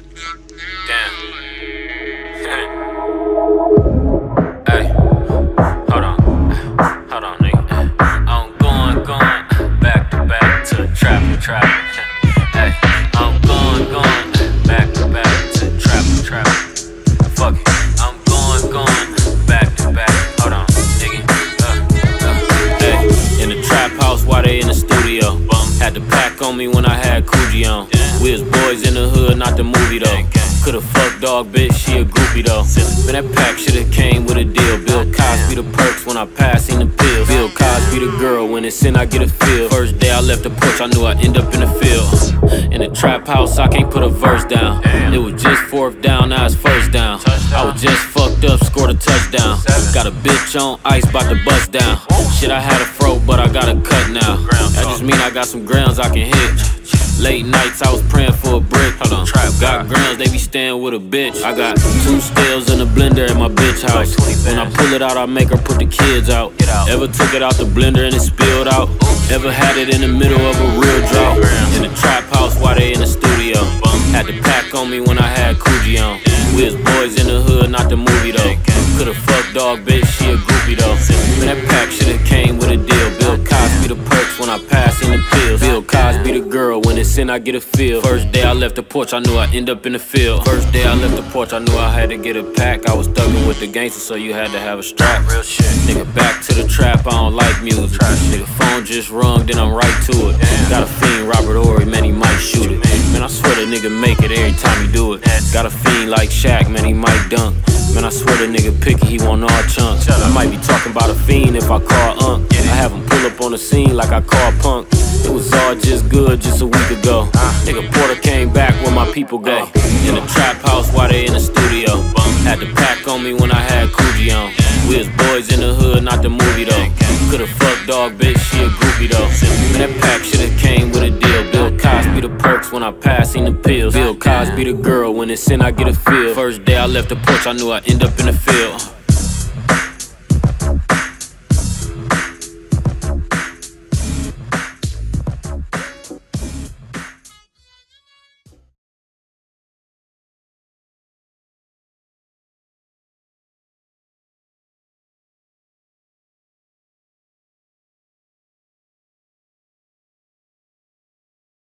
Damn. Hey, hold on, nigga. I'm going back to back to trap. Hey, I'm going back to back to trap. Fuck it, I'm going back to back. Hold on, nigga. Hey, in the trap house while they in the studio. Had the pack on me when I had Coogee on. We was boys in the hood, not the movie though. Coulda fucked dog, bitch, she a groupie though. Man, that pack shoulda came with a deal. Bill Cosby the perks when I pass in the pills. Bill Cosby the girl, when it's in I get a feel. First day I left the porch, I knew I'd end up in the field. In the trap house, I can't put a verse down. It was just fourth down, now it's first down. I was just fucked up, scored a touchdown. Got a bitch on ice, bout to bust down. Shit, I had a fro, but I got a cut now. That just mean I got some grounds I can hit. Late nights, I was praying for a brick. Hold on, got grounds, they be staying with a bitch. I got 2 stills in a blender at my bitch house. When I pull it out, I make her put the kids out. Ever took it out the blender and it spilled out? Ever had it in the middle of a real drought? In the trap house while they in the studio. Had the pack on me when I had Coogee on. We was boys in the hood, not the movie though. Coulda fucked dog, bitch, she a groupie though. Man, that pack shoulda came with a deal. Bill Cosby the perks when I pass in the pills. Bill Cosby the girl, when it's in I get a feel. First day I left the porch, I knew I'd end up in the field. First day I left the porch, I knew I had to get a pack. I was thuggin' with the gangsters, so you had to have a strap. Real shit. Nigga, back to the trap, I don't like music. Nigga, phone just rung, then I'm right to it. Got a fiend, Robert Horry, man, he might shoot it. Man, I swear the nigga make it every time he do it. Got a fiend like Shaq, man, he might dunk. Man, I swear the nigga picky, he want all chunks. I might be talking about a fiend if I call Unc. I have him pull up on the scene like I call Punk. It was all just good just a week ago. Nigga Porter came back where my people go. In the trap house while they in the studio. Had the pack on me when I had Coogee on. We was boys in the hood, not the movie though. Coulda fucked dog, bitch, she a groupie though. Man, that pack shoulda came with a deal. Bill Cosby the perks when I pass in the pills. Bill Cosby the girl, when it's in I get a feel. First day I left the porch, I knew I'd end up in the field.